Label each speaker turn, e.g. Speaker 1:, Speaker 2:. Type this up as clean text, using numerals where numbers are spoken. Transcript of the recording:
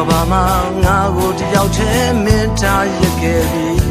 Speaker 1: ဘာမှငါကိုတယောက်တည်းမင်းထားရခဲ့ပြီ